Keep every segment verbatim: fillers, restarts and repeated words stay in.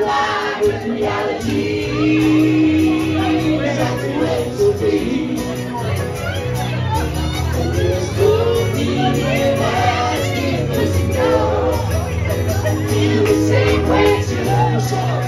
alive with reality. That's the way to be. And there's no need in asking us to go. Feel the same way too, so.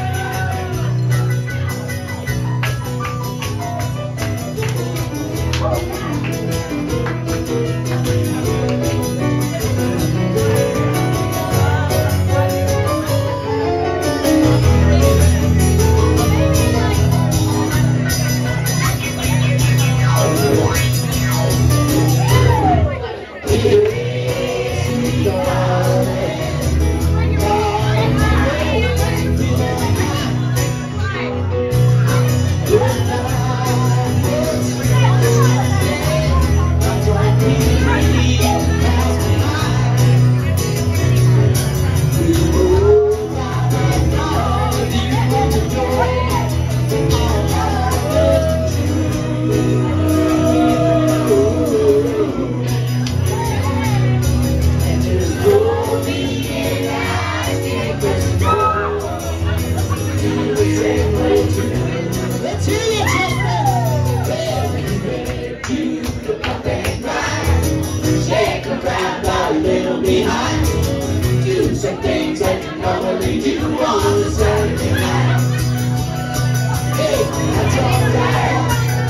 Behind, do some things that you normally do on the Saturday night. Hey, that's alright.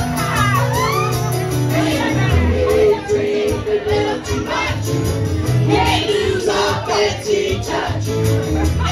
Hey, we drink a little too much. Hey, lose our fancy touch.